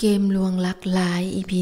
เกมลวงลักร้าย EP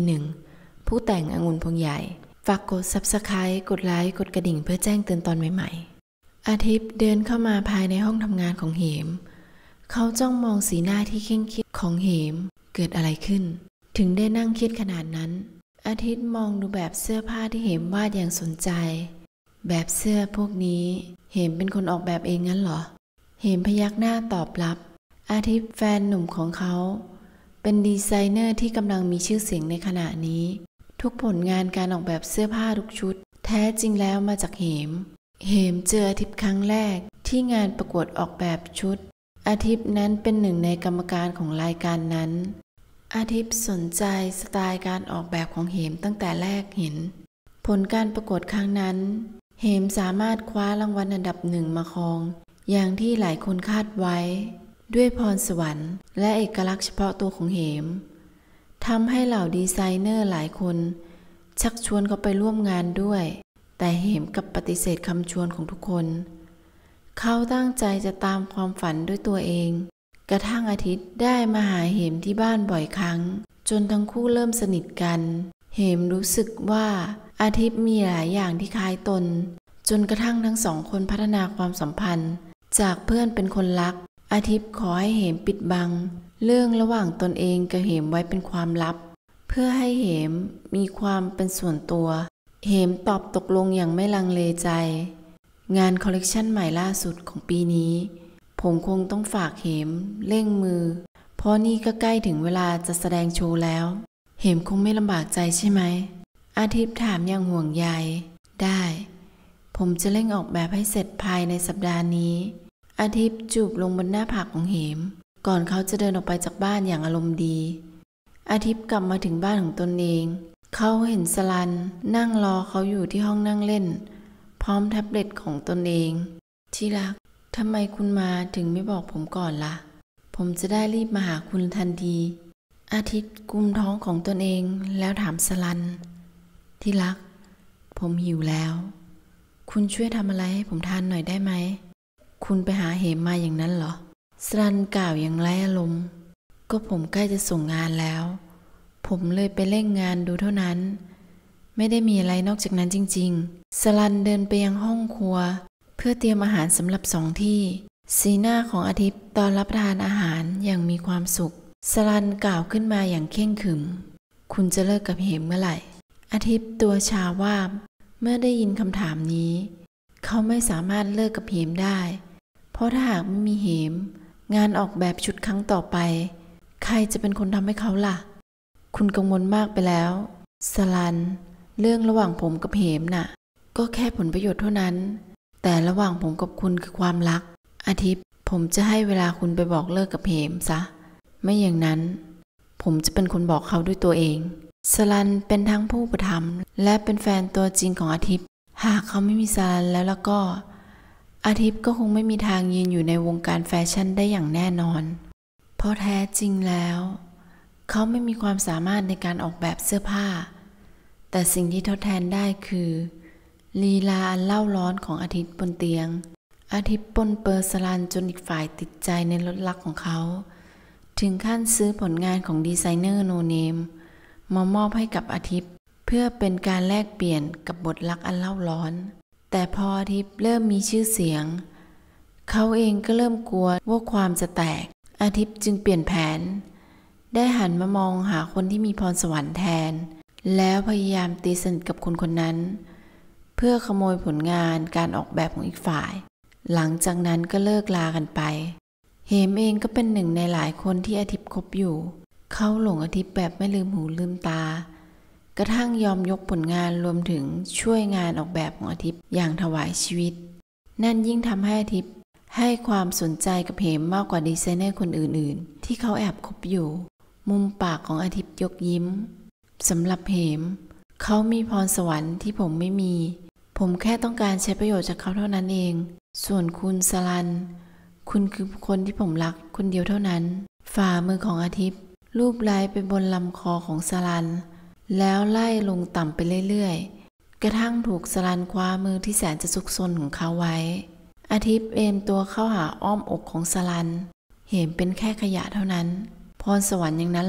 1 ผู้แต่งองุ่นพวงใหญ่ฝากกด Subscribe กดไลค์กดกระดิ่งเพื่อแจ้งเตือนตอนใหม่ๆอาทิตย์เดินเข้ามาภายในห้องทำงานของเหมเขาจ้องมองสีหน้าที่เคร่งเครียดของเหมเกิดอะไรขึ้นถึงได้นั่งเครียดขนาดนั้นอาทิตย์มองดูแบบเสื้อผ้าที่เหมวาดอย่างสนใจแบบเสื้อพวกนี้เหมเป็นคนออกแบบเองงั้นเหรอเหมพยักหน้าตอบรับอาทิตย์แฟนหนุ่มของเขาเป็นดีไซเนอร์ที่กำลังมีชื่อเสียงในขณะนี้ทุกผลงานการออกแบบเสื้อผ้าทุกชุดแท้จริงแล้วมาจากเหมเจออาทิตย์ครั้งแรกที่งานประกวดออกแบบชุดอาทิตย์นั้นเป็นหนึ่งในกรรมการของรายการนั้นอาทิตย์สนใจสไตล์การออกแบบของเหมตั้งแต่แรกเห็นผลการประกวดครั้งนั้นเหมสามารถคว้ารางวัลอันดับหนึ่งมาครองอย่างที่หลายคนคาดไว้ด้วยพรสวรรค์และเอกลักษณ์เฉพาะตัวของเหมทำให้เหล่าดีไซเนอร์หลายคนชักชวนเขาไปร่วมงานด้วยแต่เหมกลับปฏิเสธคำชวนของทุกคนเขาตั้งใจจะตามความฝันด้วยตัวเองกระทั่งอาทิตย์ได้มาหาเหมที่บ้านบ่อยครั้งจนทั้งคู่เริ่มสนิทกันเหมรู้สึกว่าอาทิตย์มีหลายอย่างที่คล้ายตนจนกระทั่งทั้งสองคนพัฒนาความสัมพันธ์จากเพื่อนเป็นคนรักอาทิตย์ขอให้เหมปิดบังเรื่องระหว่างตนเองกับเหมไว้เป็นความลับเพื่อให้เหมมีความเป็นส่วนตัวเหมตอบตกลงอย่างไม่ลังเลใจงานคอลเลกชันใหม่ล่าสุดของปีนี้ผมคงต้องฝากเหมเร่งมือเพราะนี่ก็ใกล้ถึงเวลาจะแสดงโชว์แล้วเหมคงไม่ลำบากใจใช่ไหมอาทิตย์ถามอย่างห่วงใยได้ผมจะเร่งออกแบบให้เสร็จภายในสัปดาห์นี้อาทิตย์จูบลงบนหน้าผากของเหมก่อนเขาจะเดินออกไปจากบ้านอย่างอารมณ์ดีอาทิตย์กลับมาถึงบ้านของตนเองเขาเห็นสลันนั่งรอเขาอยู่ที่ห้องนั่งเล่นพร้อมแท็บเล็ตของตนเองที่รักทำไมคุณมาถึงไม่บอกผมก่อนล่ะผมจะได้รีบมาหาคุณทันทีอาทิตย์กุมท้องของตนเองแล้วถามสลันที่รักผมหิวแล้วคุณช่วยทำอะไรให้ผมทานหน่อยได้ไหมคุณไปหาเหมมาอย่างนั้นเหรอสลันกล่าวอย่างไร้อารมณ์ก็ผมใกล้จะส่งงานแล้วผมเลยไปเร่งงานดูเท่านั้นไม่ได้มีอะไรนอกจากนั้นจริงๆสลันเดินไปยังห้องครัวเพื่อเตรียมอาหารสำหรับ2 ที่สีหน้าของอาทิตย์ตอนรับประทานอาหารอย่างมีความสุขสลันกล่าวขึ้นมาอย่างเคร่งขรึมคุณจะเลิกกับเหมเมื่อไหร่อาทิตย์ตัวชาวาบเมื่อได้ยินคำถามนี้เขาไม่สามารถเลิกกับเหมได้เพราะถ้าหากไม่มีเหมงานออกแบบชุดครั้งต่อไปใครจะเป็นคนทำให้เขาล่ะคุณกังวลมากไปแล้วสลันเรื่องระหว่างผมกับเหมน่ะก็แค่ผลประโยชน์เท่านั้นแต่ระหว่างผมกับคุณคือความรักอาทิตย์ผมจะให้เวลาคุณไปบอกเลิกกับเหมซะไม่อย่างนั้นผมจะเป็นคนบอกเขาด้วยตัวเองสลันเป็นทั้งผู้อุปถัมภ์และเป็นแฟนตัวจริงของอาทิตย์หากเขาไม่มีสลันแล้วก็อาทิตย์ก็คงไม่มีทางยืนอยู่ในวงการแฟชั่นได้อย่างแน่นอนเพราะแท้จริงแล้วเขาไม่มีความสามารถในการออกแบบเสื้อผ้าแต่สิ่งที่ทดแทนได้คือลีลาอันเล่าร้อนของอาทิตย์บนเตียงอาทิตย์ปนเปื้อนสลันจนอีกฝ่ายติดใจในรสลักของเขาถึงขั้นซื้อผลงานของดีไซเนอร์โนเนมมามอบให้กับอาทิตย์เพื่อเป็นการแลกเปลี่ยนกับบทรักอันเล่าร้อนแต่พออาทิตย์เริ่มมีชื่อเสียงเขาเองก็เริ่มกลัวว่าความจะแตกอาทิตย์จึงเปลี่ยนแผนได้หันมามองหาคนที่มีพรสวรรค์แทนแล้วพยายามตีสนิทกับคนคนนั้นเพื่อขโมยผลงานการออกแบบของอีกฝ่ายหลังจากนั้นก็เลิกลากันไปเหมเองก็เป็นหนึ่งในหลายคนที่อาทิตย์คบอยู่เขาหลงอาทิตย์แบบไม่ลืมหูลืมตากระทั่งยอมยกผลงานรวมถึงช่วยงานออกแบบของอาทิตย์อย่างถวายชีวิตนั่นยิ่งทำให้อาทิตย์ให้ความสนใจกับเหมมากกว่าดีไซเนอร์คนอื่นๆที่เขาแอบคบอยู่มุมปากของอาทิตย์ยกยิ้มสำหรับเหมเขามีพรสวรรค์ที่ผมไม่มีผมแค่ต้องการใช้ประโยชน์จากเขาเท่านั้นเองส่วนคุณสลันคุณคือคนที่ผมรักคนเดียวเท่านั้นฝ่ามือของอาทิตย์ลูบไล้ไปบนลำคอของสลันแล้วไล่ลงต่ำไปเรื่อยๆกระทั่งถูกสลันคว้ามือที่แสนจะซุกซนของเขาไว้อาทิตย์เอมตัวเข้าหาอ้อมอกของสลันเหมเป็นแค่ขยะเท่านั้นพรสวรรค์อย่างนั้นเหรอ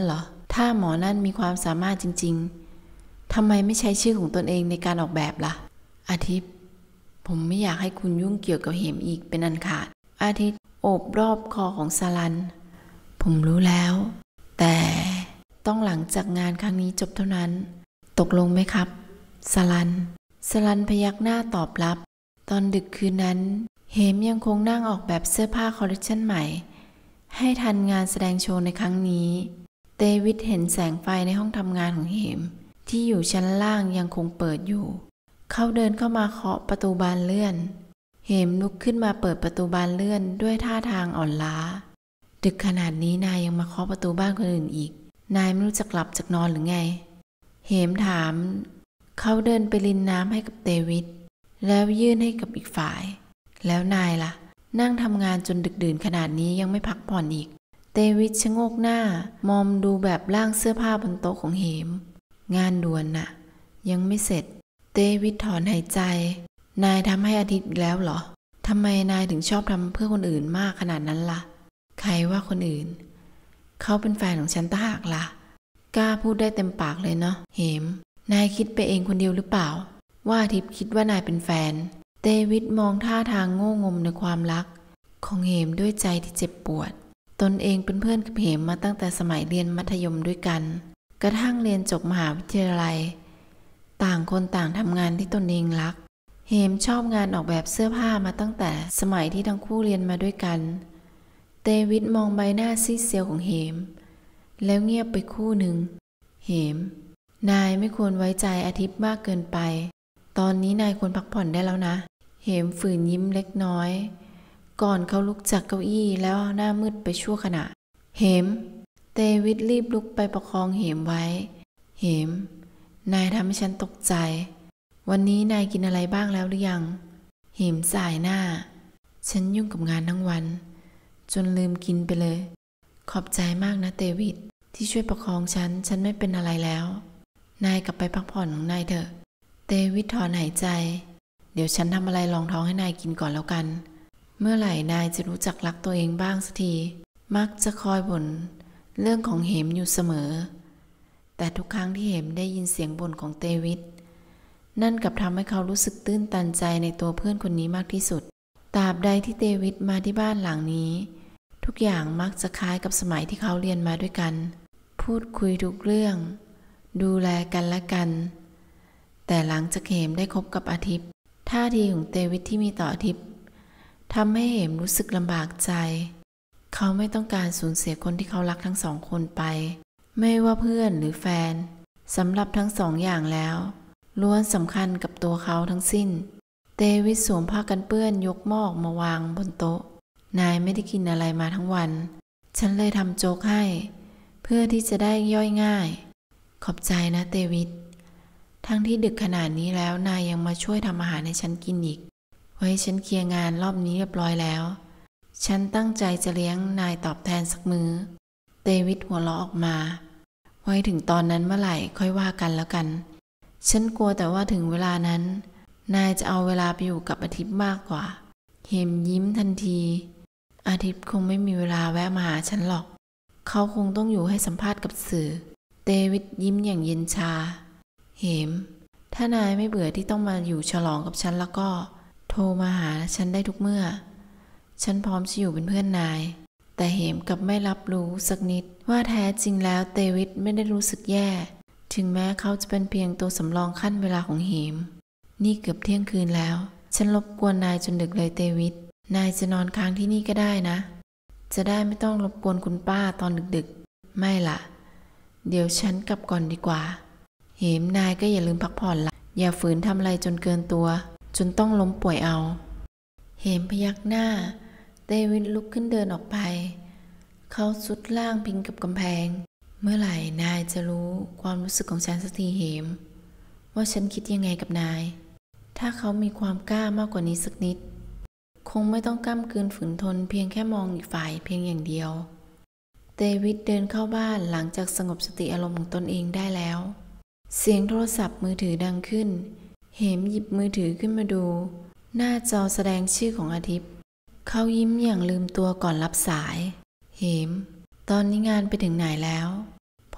ถ้าหมอนั่นมีความสามารถจริงๆทำไมไม่ใช้ชื่อของตนเองในการออกแบบล่ะอาทิตย์ผมไม่อยากให้คุณยุ่งเกี่ยวกับเหมอีกเป็นอันขาดอาทิตย์โอบรอบคอของสลันผมรู้แล้วแต่ต้องหลังจากงานครั้งนี้จบเท่านั้นตกลงไหมครับสลันพยักหน้าตอบรับตอนดึกคืนนั้นเหมยังคงนั่งออกแบบเสื้อผ้าคอลเลคชันใหม่ให้ทันงานแสดงโชว์ในครั้งนี้เดวิดเห็นแสงไฟในห้องทำงานของเหมที่อยู่ชั้นล่างยังคงเปิดอยู่เขาเดินเข้ามาเคาะประตูบานเลื่อนเหมลุกขึ้นมาเปิดประตูบานเลื่อนด้วยท่าทางอ่อนล้าดึกขนาดนี้นายยังมาเคาะประตูบ้านคนอื่นอีกนายไม่รู้จักหลับจักนอนหรือไงเหมถามเขาเดินไปรินน้ำให้กับเดวิดแล้วยื่นให้กับอีกฝ่ายแล้วนายล่ะนั่งทำงานจนดึกดื่นขนาดนี้ยังไม่พักผ่อนอีกเดวิดชะโงกหน้ามองดูแบบร่างเสื้อผ้าบนโต๊ะของเหมงานด่วนน่ะยังไม่เสร็จเดวิดถอนหายใจนายทำให้อาทิตย์อีกแล้วเหรอทำไมนายถึงชอบทำเพื่อคนอื่นมากขนาดนั้นล่ะใครว่าคนอื่นเขาเป็นแฟนของฉันต่างหากล่ะกล้าพูดได้เต็มปากเลยเนาะเหมนายคิดไปเองคนเดียวหรือเปล่าว่าอาทิตย์คิดว่านายเป็นแฟนเดวิดมองท่าทางโง่งมในความรักของเหมด้วยใจที่เจ็บปวดตนเองเป็นเพื่อนกับเหมมาตั้งแต่สมัยเรียนมัธยมด้วยกันกระทั่งเรียนจบมหาวิทยาลัยต่างคนต่างทำงานที่ตนเองรักเหมชอบงานออกแบบเสื้อผ้ามาตั้งแต่สมัยที่ทั้งคู่เรียนมาด้วยกันเดวิดมองใบหน้าซีดเซียวของเหมแล้วเงียบไปคู่หนึ่งเหมนายไม่ควรไว้ใจอาทิตย์มากเกินไปตอนนี้นายควรพักผ่อนได้แล้วนะเหมฝืนยิ้มเล็กน้อยก่อนเขาลุกจากเก้าอี้แล้วหน้ามืดไปชั่วขณะเหมเดวิดรีบลุกไปประคองเหมไว้เหมนายทำให้ฉันตกใจวันนี้นายกินอะไรบ้างแล้วหรือยังเหมสายหน้าฉันยุ่งกับงานทั้งวันจนลืมกินไปเลยขอบใจมากนะเดวิดที่ช่วยประคองฉันไม่เป็นอะไรแล้วนายกลับไปพักผ่อนของนายเถอะเดวิดถอนหายใจเดี๋ยวฉันทำอะไรรองท้องให้นายกินก่อนแล้วกันเมื่อไหร่นายจะรู้จักรักตัวเองบ้างสักทีมักจะคอยบ่นเรื่องของเหมอยู่เสมอแต่ทุกครั้งที่เหมได้ยินเสียงบ่นของเดวิดนั่นกลับทำให้เขารู้สึกตื้นตันใจในตัวเพื่อนคนนี้มากที่สุดตราบใดที่เดวิดมาที่บ้านหลังนี้ทุกอย่างมักจะคล้ายกับสมัยที่เขาเรียนมาด้วยกันพูดคุยทุกเรื่องดูแลกันและกันแต่หลังจากเหมได้คบกับอาทิตย์ท่าทีของเดวิดที่มีต่ออาทิตย์ทำให้เหมรู้สึกลำบากใจเขาไม่ต้องการสูญเสียคนที่เขารักทั้งสองคนไปไม่ว่าเพื่อนหรือแฟนสำหรับทั้งสองอย่างแล้วล้วนสำคัญกับตัวเขาทั้งสิ้นเดวิดสวมผ้ากันเปื้อนยกหม้อออกมาวางบนโต๊ะนายไม่ได้กินอะไรมาทั้งวันฉันเลยทำโจ๊กให้เพื่อที่จะได้ย่อยง่ายขอบใจนะเดวิดทั้งที่ดึกขนาดนี้แล้วนายยังมาช่วยทำอาหารให้ฉันกินอีกไว้ฉันเคลียร์งานรอบนี้เรียบร้อยแล้วฉันตั้งใจจะเลี้ยงนายตอบแทนสักมื้อเดวิดหัวเราะออกมาไว้ถึงตอนนั้นเมื่อไหร่ค่อยว่ากันแล้วกันฉันกลัวแต่ว่าถึงเวลานั้นนายจะเอาเวลาไปอยู่กับอาทิตย์มากกว่าเหมยิ้มทันทีอาทิตย์คงไม่มีเวลาแวะมาหาฉันหรอกเขาคงต้องอยู่ให้สัมภาษณ์กับสื่อเดวิดยิ้มอย่างเย็นชาเหมถ้านายไม่เบื่อที่ต้องมาอยู่ฉลองกับฉันแล้วก็โทรมาหาฉันได้ทุกเมื่อฉันพร้อมจะอยู่เป็นเพื่อนนายแต่เหมกลับไม่รับรู้สักนิดว่าแท้จริงแล้วเดวิดไม่ได้รู้สึกแย่ถึงแม้เขาจะเป็นเพียงตัวสำรองขั้นเวลาของเหมนี่เกือบเที่ยงคืนแล้วฉันรบกวนนายจนดึกเลยเดวิดนายจะนอนค้างที่นี่ก็ได้นะจะได้ไม่ต้องรบกวนคุณป้าตอนดึกๆไม่ล่ะเดี๋ยวฉันกลับก่อนดีกว่าเหมนายก็อย่าลืมพักผ่อนละอย่าฝืนทำอะไรจนเกินตัวจนต้องล้มป่วยเอาเหมพยักหน้าเดวิดลุกขึ้นเดินออกไปเขาสุดล่างพิงกับกำแพงเมื่อไหร่นายจะรู้ความรู้สึกของฉันสักทีเหมว่าฉันคิดยังไงกับนายถ้าเขามีความกล้ามากกว่านี้สักนิดคงไม่ต้องก้ำกืนฝืนทนเพียงแค่มองอีกฝ่ายเพียงอย่างเดียวเดวิดเดินเข้าบ้านหลังจากสงบสติอารมณ์ของตนเองได้แล้วเสียงโทรศัพท์มือถือดังขึ้นเหมหยิบมือถือขึ้นมาดูหน้าจอแสดงชื่อของอาทิตย์เขายิ้มอย่างลืมตัวก่อนรับสายเหมตอนนี้งานไปถึงไหนแล้วผ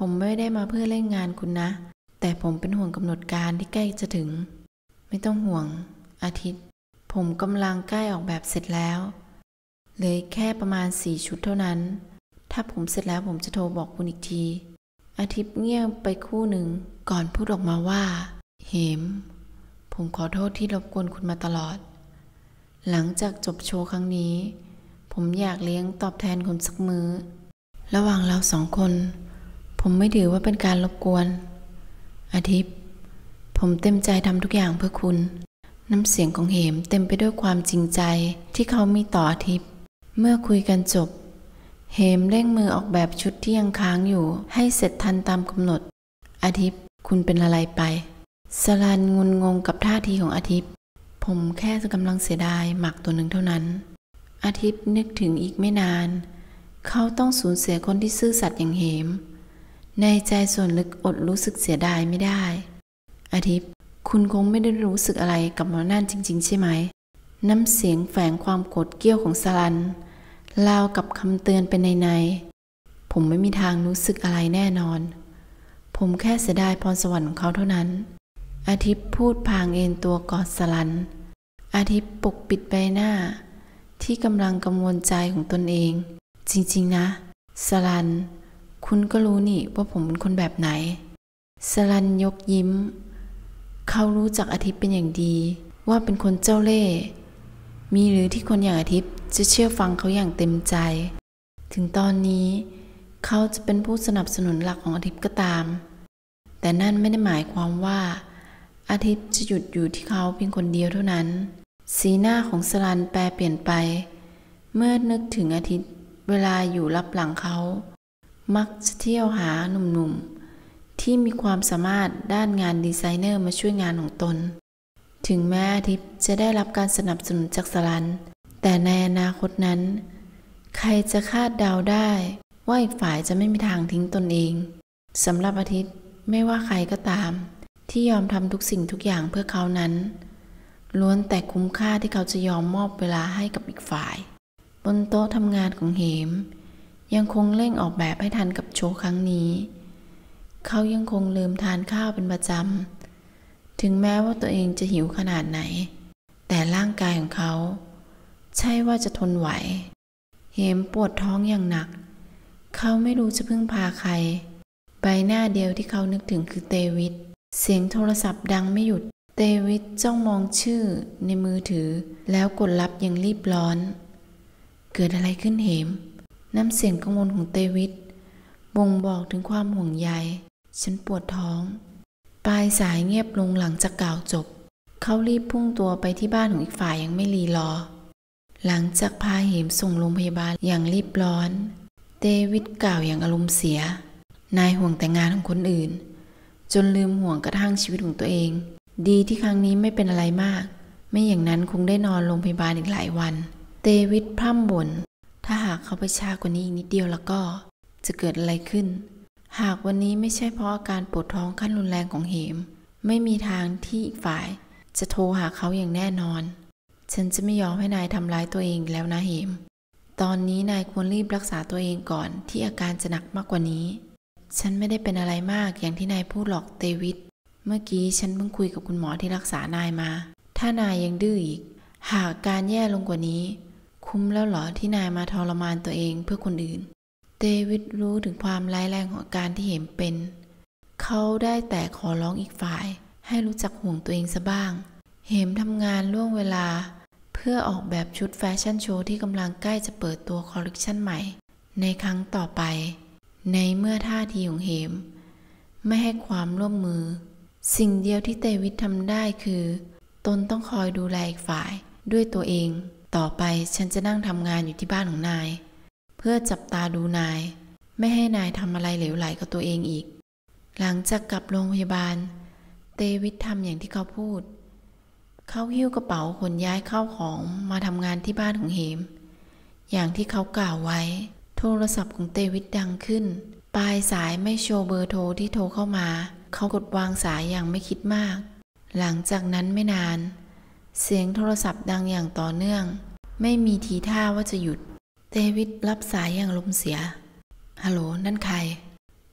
ผมไม่ได้มาเพื่อเล่นงานคุณนะแต่ผมเป็นห่วงกำหนดการที่ใกล้จะถึงไม่ต้องห่วงอาทิตย์ผมกำลังใกล้ออกแบบเสร็จแล้วเหลือแค่ประมาณ4 ชุดเท่านั้นถ้าผมเสร็จแล้วผมจะโทรบอกคุณอีกทีอาทิตย์เงียบไปครู่หนึ่งก่อนพูดออกมาว่าเหมผมขอโทษที่รบกวนคุณมาตลอดหลังจากจบโชว์ครั้งนี้ผมอยากเลี้ยงตอบแทนคุณสักมื้อระหว่างเรา2 คนผมไม่ถือว่าเป็นการรบกวนอาทิตย์ผมเต็มใจทำทุกอย่างเพื่อคุณน้ำเสียงของเหมเต็มไปด้วยความจริงใจที่เขามีต่ออาทิตย์เมื่อคุยกันจบเหมเร่งมือออกแบบชุดที่ยังค้างอยู่ให้เสร็จทันตามกำหนดอาทิตย์คุณเป็นอะไรไปสลันงุนงงกับท่าทีของอาทิตย์ผมแค่กำลังเสียดายหมากตัวหนึ่งเท่านั้นอาทิตย์นึกถึงอีกไม่นานเขาต้องสูญเสียคนที่ซื่อสัตย์อย่างเหมในใจส่วนลึกอดรู้สึกเสียดายไม่ได้อาทิตย์คุณคงไม่ได้รู้สึกอะไรกับหมอนั่นจริงๆใช่ไหมน้ำเสียงแฝงความโกรธเกรี้ยวของสลันราวกับคำเตือนเป็นในผมไม่มีทางรู้สึกอะไรแน่นอนผมแค่เสียดายพรสวรรค์ของเขาเท่านั้นอาทิตย์พูดพางเอนตัวกอดสลันอาทิตย์ปกปิดใบหน้าที่กำลังกังวลใจของตนเองจริงๆนะสลันคุณก็รู้นี่ว่าผมเป็นคนแบบไหนสลันยกยิ้มเขารู้จักอาทิตย์เป็นอย่างดีว่าเป็นคนเจ้าเล่ห์มีหรือที่คนอย่างอาทิตย์จะเชื่อฟังเขาอย่างเต็มใจถึงตอนนี้เขาจะเป็นผู้สนับสนุนหลักของอาทิตย์ก็ตามแต่นั่นไม่ได้หมายความว่าอาทิตย์จะหยุดอยู่ที่เขาเพียงคนเดียวเท่านั้นสีหน้าของสลันแปรเปลี่ยนไปเมื่อนึกถึงอาทิตย์เวลาอยู่ลับหลังเขามักจะเที่ยวหาหนุ่มๆที่มีความสามารถด้านงานดีไซเนอร์มาช่วยงานของตนถึงแม้อาทิตย์จะได้รับการสนับสนุนจากสลันแต่ในอนาคตนั้นใครจะคาดเดาได้ว่าอีกฝ่ายจะไม่มีทางทิ้งตนเองสำหรับอาทิตย์ไม่ว่าใครก็ตามที่ยอมทำทุกสิ่งทุกอย่างเพื่อเขานั้นล้วนแต่คุ้มค่าที่เขาจะยอมมอบเวลาให้กับอีกฝ่ายบนโต๊ะทำงานของเหมยังคงเร่งออกแบบให้ทันกับโชว์ครั้งนี้เขายังคงลืมทานข้าวเป็นประจำถึงแม้ว่าตัวเองจะหิวขนาดไหนแต่ร่างกายของเขาใช่ว่าจะทนไหวเหมปวดท้องอย่างหนักเขาไม่รู้จะพึ่งพาใครใบหน้าเดียวที่เขานึกถึงคือเตวิทเสียงโทรศัพท์ดังไม่หยุดเตวิทจ้องมองชื่อในมือถือแล้วกดรับอย่างรีบร้อนเกิดอะไรขึ้นเหมน้ำเสียงกังวลของเตวิทบ่งบอกถึงความห่วงใยฉันปวดท้องปลายสายเงียบลงหลังจากกล่าวจบเขารีบพุ่งตัวไปที่บ้านของอีกฝ่ายยังไม่รีรอหลังจากพาเหมส่งโรงพยาบาลอย่างรีบร้อนเตวิทกล่าวอย่างอารมณ์เสียนายห่วงแต่งานของคนอื่นจนลืมห่วงกระทั่งชีวิตของตัวเองดีที่ครั้งนี้ไม่เป็นอะไรมากไม่อย่างนั้นคงได้นอนโรงพยาบาลอีกหลายวันเตวิทพร่ำบ่นถ้าหากเขาไปช้ากว่านี้อีกนิดเดียวแล้วก็จะเกิดอะไรขึ้นหากวันนี้ไม่ใช่เพราะอาการปวดท้องขั้นรุนแรงของเหมไม่มีทางที่อีกฝ่ายจะโทรหาเขาอย่างแน่นอนฉันจะไม่ยอมให้นายทำร้ายตัวเองแล้วนะเหมตอนนี้นายควรรีบรักษาตัวเองก่อนที่อาการจะหนักมากกว่านี้ฉันไม่ได้เป็นอะไรมากอย่างที่นายพูดหรอกเตวิทเมื่อกี้ฉันเพิ่งคุยกับคุณหมอที่รักษานายมาถ้านายยังดื้ออีกหากการแย่ลงกว่านี้คุ้มแล้วเหรอที่นายมาทรมานตัวเองเพื่อคนอื่นเดวิดรู้ถึงความร้ายแรงของอาการที่เหมเป็นเขาได้แต่ขอร้องอีกฝ่ายให้รู้จักห่วงตัวเองซะบ้างเหมทำงานล่วงเวลาเพื่อออกแบบชุดแฟชั่นโชว์ที่กำลังใกล้จะเปิดตัวคอลเลกชันใหม่ในครั้งต่อไปในเมื่อท่าทีของเหมไม่ให้ความร่วมมือสิ่งเดียวที่เดวิดทำได้คือตนต้องคอยดูแลอีกฝ่ายด้วยตัวเองต่อไปฉันจะนั่งทำงานอยู่ที่บ้านของนายเพื่อจับตาดูนายไม่ให้นายทำอะไรเหลวไหลกับตัวเองอีกหลังจากกลับโรงพยาบาลเดวิดทำอย่างที่เขาพูดเขาหิ้วกระเป๋าขนย้ายข้าวของมาทำงานที่บ้านของเหมอย่างที่เขากล่าวไว้โทรศัพท์ของเดวิดดังขึ้นปลายสายไม่โชว์เบอร์โทรที่โทรเข้ามาเขากดวางสายอย่างไม่คิดมากหลังจากนั้นไม่นานเสียงโทรศัพท์ดังอย่างต่อเนื่องไม่มีทีท่าว่าจะหยุดเดวิดรับสายอย่างลมเสียฮัลโหลนั่นใครผ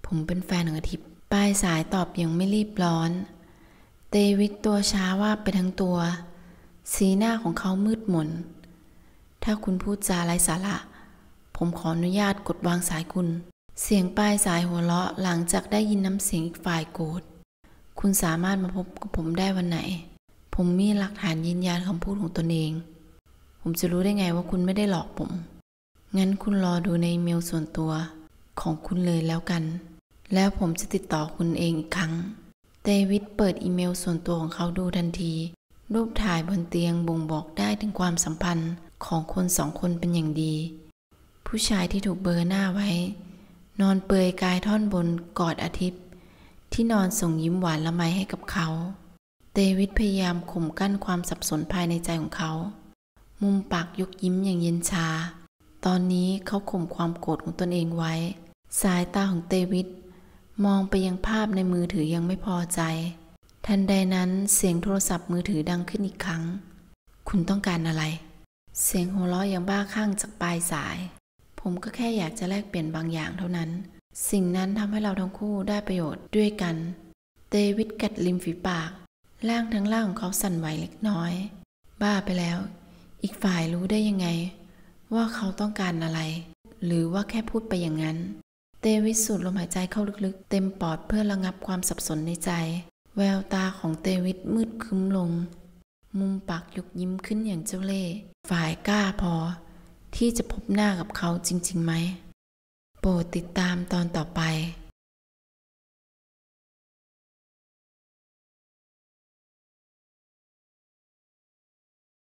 ผมเป็นแฟนของอาทิตย์ปลายสายตอบอย่างไม่รีบร้อนเดวิดตัวช้าว่าไปทั้งตัวสีหน้าของเขามืดมนถ้าคุณพูดจาไร้สาระผมขออนุญาตกดวางสายคุณเสียงปลายสายหัวเราะหลังจากได้ยินน้ำเสียงอีกฝ่ายโกรธคุณสามารถมาพบกับผมได้วันไหนผมมีหลักฐานยืนยันคำพูดของตนเองผมจะรู้ได้ไงว่าคุณไม่ได้หลอกผมงั้นคุณรอดูในอีเมลส่วนตัวของคุณเลยแล้วกันแล้วผมจะติดต่อคุณเองอีกครั้งเดวิดเปิดอีเมลส่วนตัวของเขาดูทันทีรูปถ่ายบนเตียงบ่งบอกได้ถึงความสัมพันธ์ของคนสองคนเป็นอย่างดีผู้ชายที่ถูกเบลอหน้าไว้นอนเปลือยกายท่อนบนกอดอาทิตย์ที่นอนส่งยิ้มหวานละไมให้กับเขาเดวิดพยายามข่มกั้นความสับสนภายในใจของเขามุมปากยกยิ้มอย่างเย็นชาตอนนี้เขาข่มความโกรธของตนเองไว้สายตาของเดวิดมองไปยังภาพในมือถือยังไม่พอใจทันใดนั้นเสียงโทรศัพท์มือถือดังขึ้นอีกครั้งคุณต้องการอะไรเสียงหัวเราะอย่างบ้าคลั่งจากปลายสายผมก็แค่อยากจะแลกเปลี่ยนบางอย่างเท่านั้นสิ่งนั้นทำให้เราทั้งคู่ได้ประโยชน์ด้วยกันเดวิดกัดริมฝีปากร่างทั้งร่างของเขาสั่นไหวเล็กน้อยบ้าไปแล้วอีกฝ่ายรู้ได้ยังไงว่าเขาต้องการอะไรหรือว่าแค่พูดไปอย่างนั้นเดวิดสูดลมหายใจเข้าลึกๆเต็มปอดเพื่อระงับความสับสนในใจแววตาของเดวิดมืดครึ้มลงมุมปากยกยิ้มขึ้นอย่างเจ้าเล่ห์ฝ่ายกล้าพอที่จะพบหน้ากับเขาจริงๆไหมโปรดติดตามตอนต่อไป